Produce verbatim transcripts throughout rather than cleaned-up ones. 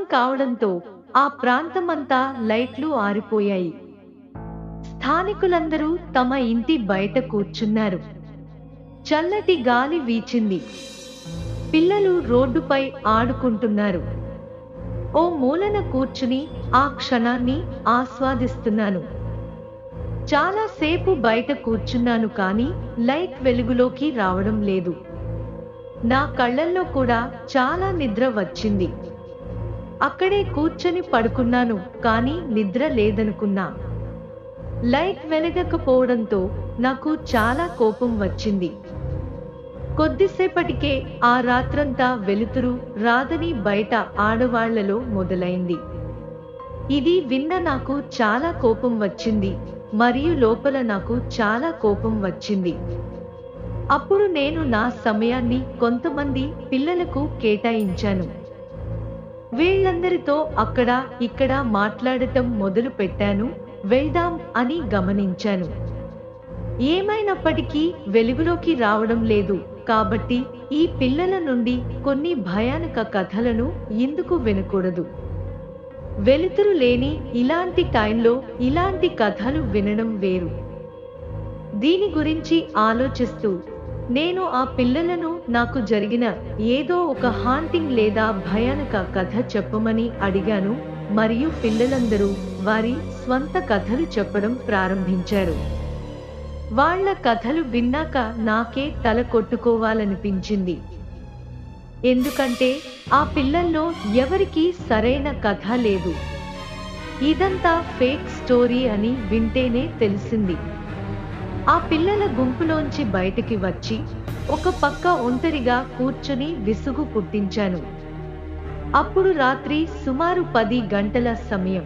కావడంతో ఆ ప్రాంతమంతా లైట్లు ఆరిపోయాయి. స్థానికులందరూ తమ ఇంటి బయట కూర్చున్నారు. చల్లటి గాలి వీచింది. పిల్లలు రోడ్డుపై ఆడుకుంటున్నారు. ఓ మూలన కూర్చుని ఆ క్షణాన్ని ఆస్వాదిస్తున్నాను. చాలా సేపు బయట కూర్చున్నాను, కానీ లైట్ వెలుగులోకి రావడం లేదు. నా కళ్ళల్లో కూడా చాలా నిద్ర వచ్చింది. అక్కడే కూర్చొని పడుకున్నాను, కానీ నిద్ర లేదనుకున్నా. లైట్ వెలగకపోవడంతో నాకు చాలా కోపం వచ్చింది. కొద్దిసేపటికే ఆ రాత్రంతా వెలుతురు రాదని బయట ఆడవాళ్లలో మొదలైంది. ఇది విన్న నాకు చాలా కోపం వచ్చింది, మరియు లోపల నాకు చాలా కోపం వచ్చింది. అప్పుడు నేను నా సమయాన్ని కొంతమంది పిల్లలకు కేటాయించాను. వీళ్ళందరితో అక్కడ ఇక్కడ మాట్లాడటం మొదలు పెట్టాను. వెళ్దాం అని గమనించాను. ఏమైనప్పటికీ వెలుగులోకి రావడం లేదు, కాబట్టి ఈ పిల్లల నుండి కొన్ని భయానక కథలను ఎందుకు వినకూడదు? వెలుతురు లేని ఇలాంటి టైంలో ఇలాంటి కథలు వినడం వేరు. దీని గురించి ఆలోచిస్తూ నేను ఆ పిల్లలను నాకు జరిగిన ఏదో ఒక హాంటింగ్ లేదా భయానక కథ చెప్పమని అడిగాను, మరియు పిల్లలందరూ వారి స్వంత కథలు చెప్పడం ప్రారంభించారు. వాళ్ళ కథలు విన్నాక నాకే తల కొట్టుకోవాలనిపించింది. ఎందుకంటే ఆ పిల్లల్లో ఎవరికీ సరైన కథ లేదు. ఇదంతా ఫేక్ స్టోరీ అని వింటేనే తెలిసింది. ఆ పిల్లల గుంపులోంచి బయటికి వచ్చి ఒక పక్క ఒంటరిగా కూర్చుని విసుగు పుట్టించాను. అప్పుడు రాత్రి సుమారు పది గంటల సమయం.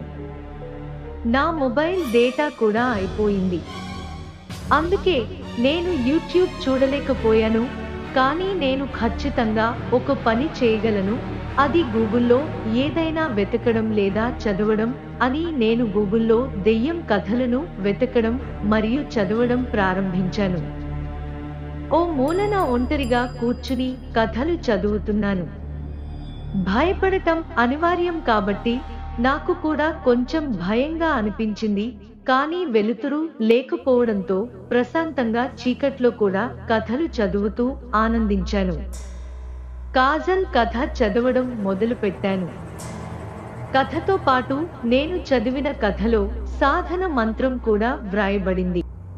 నా మొబైల్ డేటా కూడా అయిపోయింది. అందుకే నేను యూట్యూబ్ చూడలేకపోయాను. కానీ నేను ఖచ్చితంగా ఒక పని చేయగలను, అది గూగుల్లో ఏదైనా వెతకడం లేదా చదవడం అని. నేను గూగుల్లో దెయ్యం కథలను వెతకడం మరియు చదవడం ప్రారంభించాను. ఓ మూలన ఒంటరిగా కూర్చుని కథలు చదువుతున్నాను. భయపడటం అనివార్యం కాబట్టి నాకు కూడా కొంచెం భయంగా అనిపించింది, కానీ వెలుతురు లేకపోవడంతో ప్రశాంతంగా చీకట్లో కూడా కథలు చదువుతూ ఆనందించాను. కాజల్ కథ చదవడం మొదలుపెట్టాను. కథతో పాటు నేను చదివిన కథలో సాధన మంత్రం కూడా వ్రాయబడింది.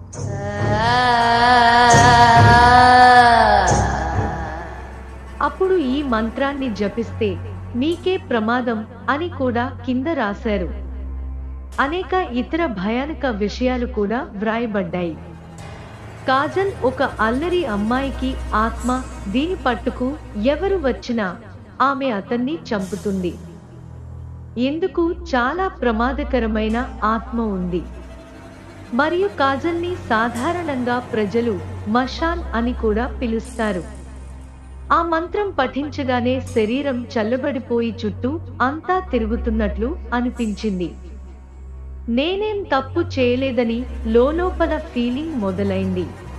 అప్పుడు ఈ మంత్రాన్ని జపిస్తే మీకే ప్రమాదం అని కూడా కింద రాశారు. అనేక ఇతర భయానక విషయాలు కూడా వ్రాయబడ్డాయి. కాజల్ ఒక అల్లరి అమ్మాయికి ఆత్మ. దీని పట్టుకు ఎవరు వచ్చినా ఆమె అతన్ని చంపుతుంది. ఎందుకు? చాలా ప్రమాదకరమైన ఆత్మ ఉంది. మరియు కాజల్ని సాధారణంగా ప్రజలు మషాన్ అని కూడా పిలుస్తారు. ఆ మంత్రం పఠించగానే శరీరం చల్లబడిపోయి చుట్టూ అంతా తిరుగుతున్నట్లు అనిపించింది. నేనేం తప్పు చేయలేదని లోలోపల ఫీలింగ్ మొదలైంది.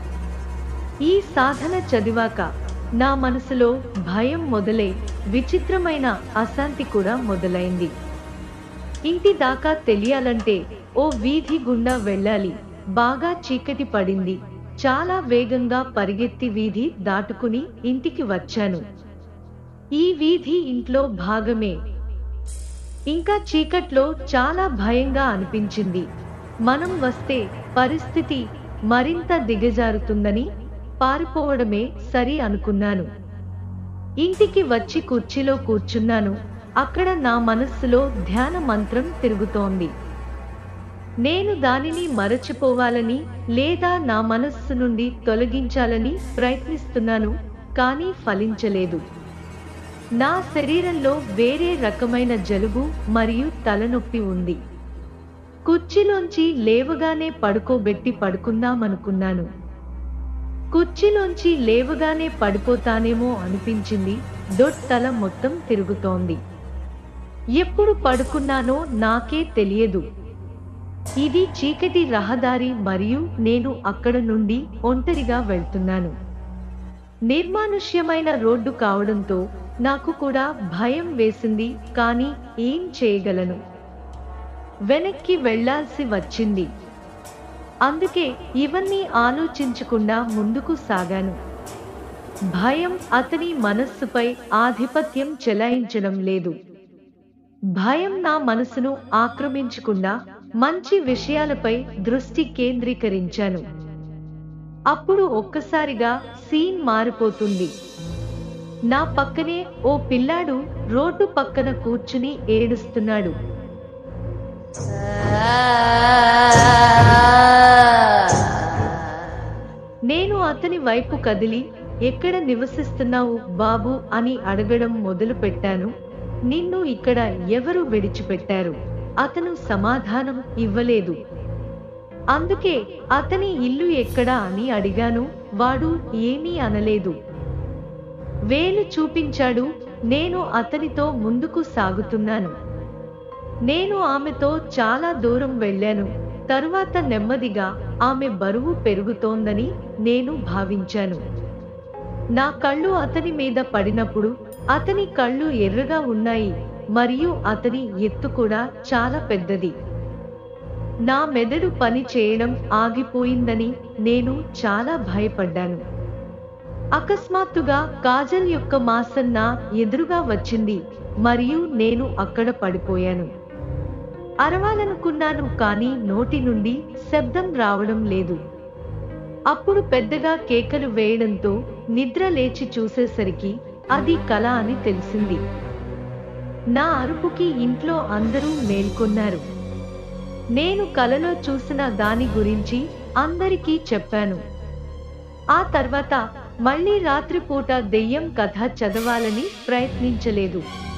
ఈ సాధన చదివాక నా మనసులో భయం మొదలై విచిత్రమైన అశాంతి కూడా మొదలైంది. ఇంటి దాకా తెలియాలంటే ఓ వీధి గుండా వెళ్ళాలి. బాగా చీకటి పడింది. చాలా వేగంగా పరిగెత్తి వీధి దాటుకుని ఇంటికి వచ్చాను. ఈ వీధి ఇంట్లో భాగమే. ఇంకా చీకట్లో చాలా భయంగా అనిపించింది. మనం వస్తే పరిస్థితి మరింత దిగజారుతుందని పారిపోవడమే సరి అనుకున్నాను. ఇంటికి వచ్చి కుర్చీలో కూర్చున్నాను. అక్కడ నా మనస్సులో ధ్యాన మంత్రం తిరుగుతోంది. నేను దానిని మరచిపోవాలని లేదా నా మనస్సు నుండి తొలగించాలని ప్రయత్నిస్తున్నాను, కానీ ఫలించలేదు. నా శరీరంలో వేరే రకమైన జలుబు మరియు తలనొప్పి ఉంది. కుర్చీలోంచి లేవగానే పడుకోబెట్టి పడుకుందామనుకున్నాను. కుర్చీలోంచి లేవగానే పడిపోతానేమో అనిపించింది. దొడ్ తల మొత్తం తిరుగుతోంది. ఎప్పుడు పడుకున్నానో నాకే తెలియదు. ఇది చీకటి రహదారి మరియు నేను అక్కడ నుండి ఒంటరిగా వెళ్తున్నాను. నిర్మానుష్యమైన రోడ్డు కావడంతో నాకు కూడా భయం వేసింది, కానీ ఏం చేయగలను? వెనక్కి వెళ్ళాల్సి వచ్చింది. అందుకే ఇవన్నీ ఆలోచించకుండా ముందుకు సాగాను. భయం అతని మనస్సుపై ఆధిపత్యం చెలాయించడం లేదు. భయం నా మనసును ఆక్రమించకుండా మంచి విషయాలపై దృష్టి కేంద్రీకరించాను. అప్పుడు ఒక్కసారిగా సీన్ మారిపోతుంది. నా పక్కనే ఓ పిల్లాడు రోడ్డు పక్కన కూర్చుని ఏడుస్తున్నాడు. నేను అతని వైపు కదిలి, ఎక్కడ నివసిస్తున్నావు బాబు అని అడగడం మొదలుపెట్టాను. నిన్ను ఇక్కడ ఎవరు విడిచిపెట్టారు? అతను సమాధానం ఇవ్వలేదు. అందుకే అతని ఇల్లు ఎక్కడా అని అడిగాను. వాడు ఏమీ అనలేదు. వేలు చూపించాడు. నేను అతనితో ముందుకు సాగుతున్నాను. నేను ఆమెతో చాలా దూరం వెళ్ళాను. తరువాత నెమ్మదిగా ఆమె బరువు పెరుగుతోందని నేను భావించాను. నా కళ్ళు అతని మీద పడినప్పుడు అతని కళ్ళు ఎర్రగా ఉన్నాయి, మరియు అతని ఎత్తు కూడా చాలా పెద్దది. నా మెదడు పని చేయడం ఆగిపోయిందని నేను చాలా భయపడ్డాను. అకస్మాత్తుగా కాజల్ యొక్క మాసం నా ఎదురుగా వచ్చింది, మరియు నేను అక్కడ పడిపోయాను. అరవాలనుకున్నాను, కానీ నోటి నుండి శబ్దం రావడం లేదు. అప్పుడు పెద్దగా కేకలు వేయడంతో నిద్ర లేచి చూసేసరికి అది కల అని తెలిసింది. నా అరుపుకి ఇంట్లో అందరూ మేల్కొన్నారు. నేను కలలో చూసిన దాని గురించి అందరికీ చెప్పాను. ఆ తర్వాత మళ్ళీ రాత్రిపూట దెయ్యం కథ చదవాలని ప్రయత్నించలేదు.